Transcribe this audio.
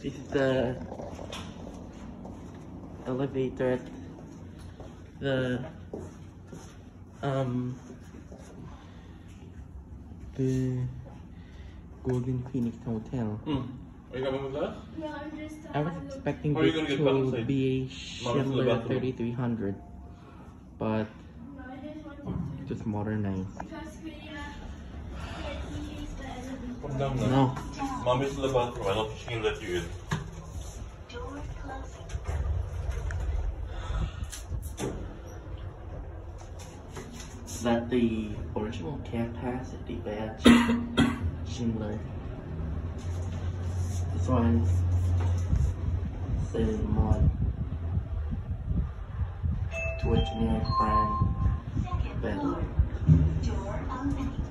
This is the elevator at the Golden Phoenix Hotel. Are you coming with us? Yeah, I'm just. I was expecting Or are you this gonna get to back be a Schindler 3300, but No, I just wanted to. just modernized. Because we use the elevator. Come down now. No. Mommy's in the bathroom. I don't think she can let you in. Door closing. That the original capacity badge Schindler. This one says mod to a generic brand. Second But floor. Door opening.